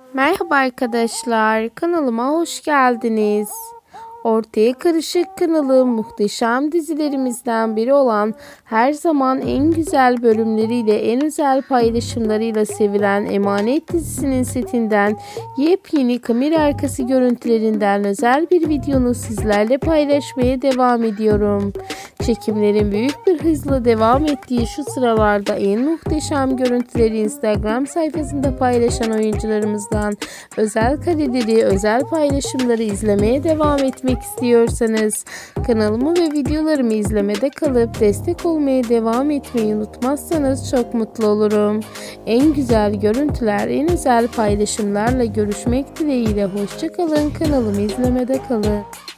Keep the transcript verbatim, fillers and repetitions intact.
Merhaba arkadaşlar, kanalıma hoş geldiniz. Ortaya Karışık kanalı muhteşem dizilerimizden biri olan, her zaman en güzel bölümleriyle, en özel paylaşımlarıyla sevilen Emanet dizisinin setinden yepyeni kamera arkası görüntülerinden özel bir videonu sizlerle paylaşmaya devam ediyorum. Çekimlerin büyük bir hızla devam ettiği şu sıralarda en muhteşem görüntüleri Instagram sayfasında paylaşan oyuncularımızdan özel kareleri, özel paylaşımları izlemeye devam etmek istiyorsanız kanalımı ve videolarımı izlemede kalıp destek olmaya devam etmeyi unutmazsanız çok mutlu olurum. En güzel görüntüler, en özel paylaşımlarla görüşmek dileğiyle. Hoşça kalın, kanalımı izlemede kalın.